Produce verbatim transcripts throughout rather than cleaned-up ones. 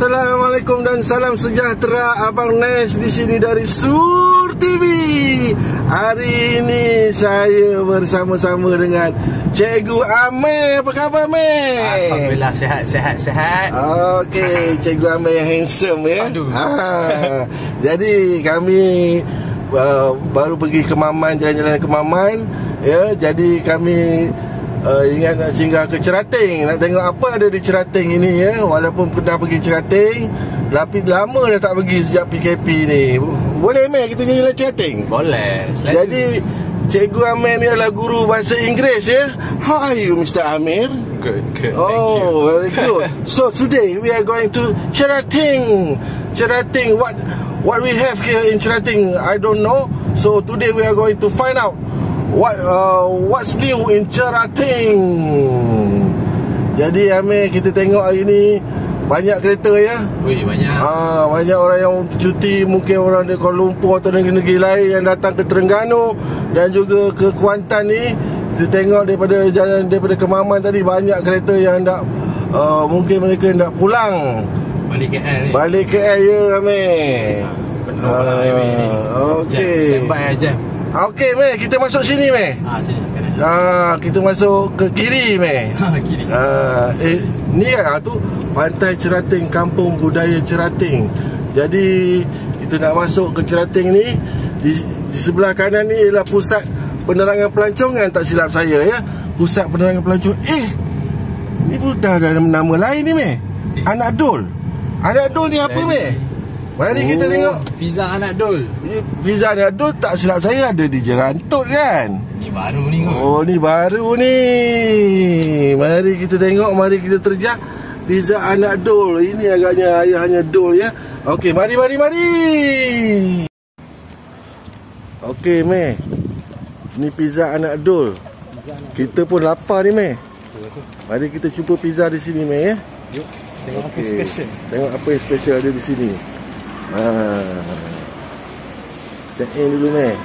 Assalamualaikum dan salam sejahtera. Abang Nes di sini dari Sur T V. Hari ini saya bersama-sama dengan Cikgu Amir. Apa khabar, Amir? Alhamdulillah, sihat, sihat, sihat. Okey, Cikgu Amir yang handsome ya. Aduh. Ha. Jadi kami uh, baru pergi ke Maman, jalan-jalan ke Maman ya. Jadi kami Uh, ingat nak singgah ke Cerating, nak tengok apa ada di Cerating ini ya. Walaupun pernah pergi Cerating, tapi lama dah tak pergi sejak P K P ni. Boleh Amir kita jalan Cerating? Boleh. Selalu. Jadi Cikgu Amir ni adalah guru bahasa Inggeris ya. How are you, Mister Amir? Good, good. Oh, thank you. very good. So today we are going to Cerating. Cerating, what what we have here in Cerating, I don't know. So today we are going to find out What uh, what's new in Cerating. Jadi Amir, kita tengok hari ni banyak kereta ya. Wih, banyak. Ah, banyak orang yang cuti, mungkin orang di Kuala Lumpur atau negeri-negeri lain yang datang ke Terengganu dan juga ke Kuantan ni. Kita tengok daripada jalan daripada Kemaman tadi banyak kereta yang nak uh, mungkin mereka nak pulang. Balik K L ni. Balik K L ya Amir. Penuh lah highway ni. Okey. Standby aja. Okey, Meh, kita masuk sini, Meh. Ah, sini. Ah, kita masuk ke kiri, Meh. Kiri. Ah, eh, ni kan ah, tu Pantai Cerating, Kampung Budaya Cerating. Jadi kita nak masuk ke Cerating ni. Di, di sebelah kanan ni ialah pusat penerangan pelancongan, tak silap saya ya. Pusat penerangan pelancongan. Eh, ni pun dah ada nama lain ni, Meh. Anak Dol. Anak Dol ni apa, Meh? Mari oh, kita tengok Pizza Anak Dol. Pizza Anak Dol tak silap saya ada di Jerantut kan. Ni baru ni kot. Oh, ni baru ni. Mari kita tengok, mari kita terjah Pizza Anak Dol. Ini agaknya ayahnya Dol ya. Okey, mari mari mari. Okey, Meh. Ni Pizza Anak Dol. Kita pun lapar ni, Meh. Mari kita cuba pizza di sini, Meh ya. Yuk, tengok okay. Apa special. Tengok apa yang special ada di sini. Ha. Check in dulu, Meh.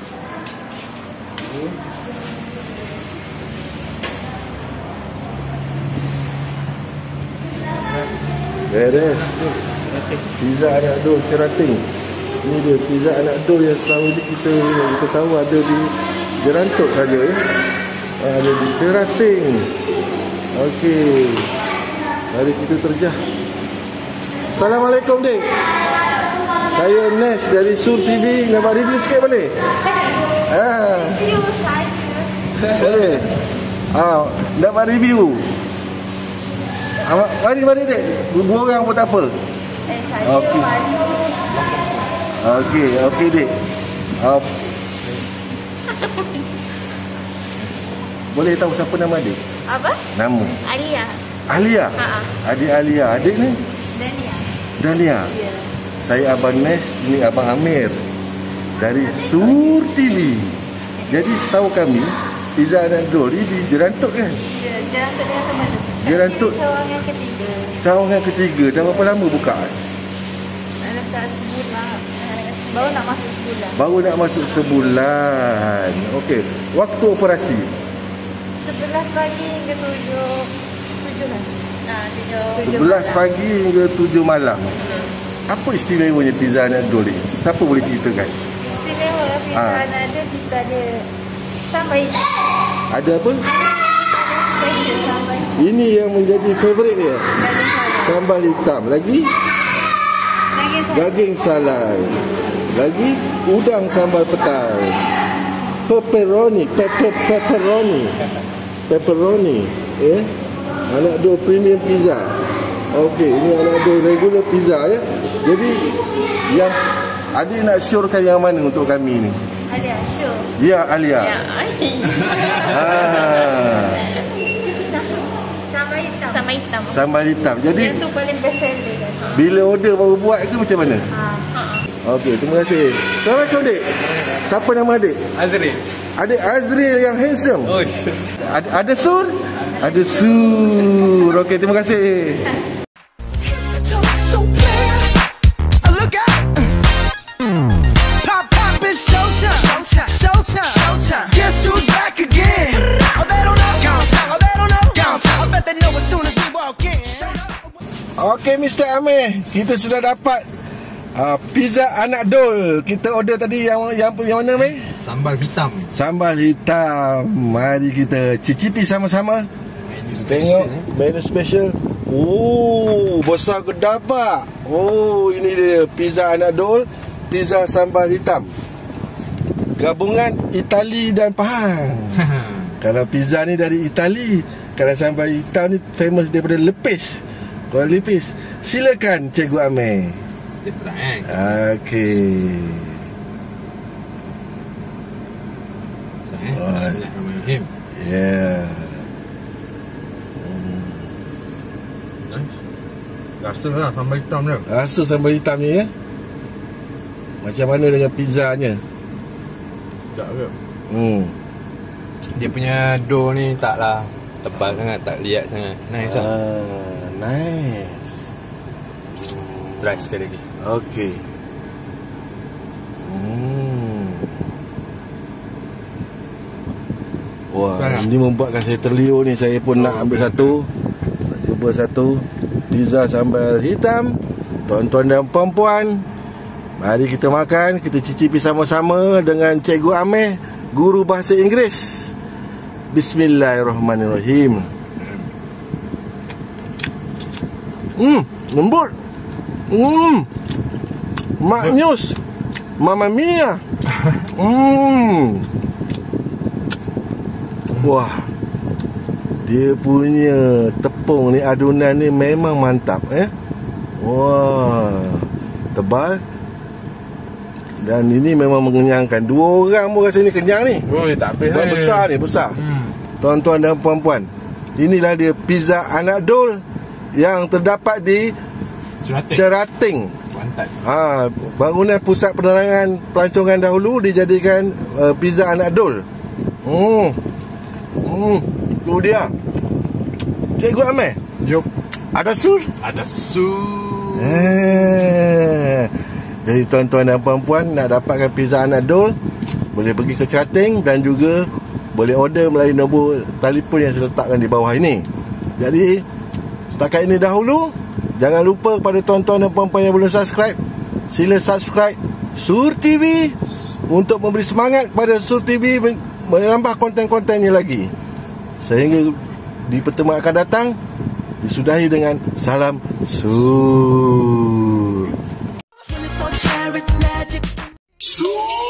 Beres. Pizza Anak Dol Cerating. Ini dia pizza Anak Dol yang selama ni kita kita tahu ada di Jerantut saja ya. Ada di Cerating. Okey. Mari kita terjah. Assalamualaikum, Dik. Saya Nes dari Sur T V. Nak buat review sikit boleh? Ah. Review saya. Boleh. Ah, nak buat review. Ah, mari mari, Dik. Dua orang pun tak apa. Eh, saya Okey. baru. Okey, okey, Dik. Ah. Boleh tahu siapa nama Dik? Apa? Nama. Alia. Alia. Ha. Adik Alia. Adik ni? Dania. Dania. Ya. Saya Abang Nes, ini Abang Amir dari Sur T V. Jadi setahu kami Pizza Anak Dol ni di Jerantut kan? Ya, Jerantut dengan Terengganu. Jerantut. Cawang yang ketiga. Cawang yang ketiga. Dah berapa lama buka? Dekat sebulan. Baru nak masuk sebulan. Baru nak masuk sebulan. Okey. Waktu operasi? Sebelas pagi hingga tujuh. Tujuh lah. Nah, tujuh. Sebelas pagi hingga tujuh malam. Apa istimewanya Pizza Anak Dol ni? Siapa boleh ceritakan? Istimewa Pizza Ah. Anak Dol, kita ada sambal hitam. Ada apa? Ada special sambal hitam. Ini yang menjadi favourite dia. Daging salad. Sambal hitam. Lagi? Daging salad. Daging salad. Lagi udang sambal petai. Pepperoni, pepper pepperoni. Pepperoni, eh? Anak Dol premium pizza. Okey, ini Anak Dol regular pizza ya. Jadi yang adik nak syorkan yang mana untuk kami ni? Alia, sure. Ya, Alia. Ya, Ah, sambal hitam. Sambal hitam. sambal hitam. Jadi Yang tu paling best seller kan. bila order baru buat ke macam mana? Ha. Okey, terima kasih. Assalamualaikum, Dik. Siapa nama adik? Azril. Adik Azril yang handsome. Oh. Ada, ada Sur? Ada Sur. Okey, terima kasih. Okey Mister Amir, kita sudah dapat uh, pizza anak dol. Kita order tadi yang yang yang mana Amir? Sambal hitam. Sambal hitam. Mari kita cicipi sama-sama. Menu Tengok special, eh. menu special. Oh, besar gedabak. Oh, ini dia pizza anak dol, pizza sambal hitam. Gabungan Itali dan Pahang. Kalau pizza ni dari Itali, kalau sambal hitam ni famous daripada Lepis. Kuala Lepis. Silakan Cikgu Amir. Kita try eh. Okey. Try eh. Bismillahirrahmanirrahim. Yeah. Nice. Rasa lah sambal hitam dia. Rasa sambal hitam ni ya. Macam mana dengan pizzanya? Sedap ke? Hmm. Dia punya dough ni taklah tebal sangat, tak liat sangat. Nice lah. Ah, nice. Try sekali lagi. Okey. Hmm. Wah, Sangat. ini membuatkan saya terliur ni. Saya pun nak ambil satu. Nak cuba satu pizza sambal hitam. Tuan-tuan dan puan-puan, mari kita makan. Kita cicipi sama-sama dengan Cikgu Amir, guru bahasa Inggeris. Bismillahirrahmanirrahim. Hmm, lembut. Hmm. Maknyus. Mamma mia. Hmm. Wah. Dia punya tepung ni, adunan ni memang mantap eh. Wah. Tebal. Dan ini memang mengenyangkan. Dua orang pun rasa ni kenyang ni. Oh, tak habis Buat besar ni, besar. Hmm. Tuan-tuan dan puan-puan, inilah dia pizza anak dol yang terdapat di Cerating. Cerating. Mantap. Ha, bangunan pusat penerangan pelancongan dahulu dijadikan uh, pizza anak dol. Hmm. Hmm, tu dia. Cikgu Amir, Yup. ada sur? Ada su. Eh. Jadi tuan-tuan dan puan-puan nak dapatkan pizza anak dol, boleh pergi ke Cerating dan juga boleh order melalui nombor telefon yang saya letakkan di bawah ini. Jadi setakat ini dahulu, jangan lupa kepada tuan-tuan dan puan-puan yang belum subscribe, sila subscribe Sur T V untuk memberi semangat kepada Sur T V menambah konten-kontennya lagi. Sehingga di pertemuan akan datang, disudahi dengan salam Sur. Sur.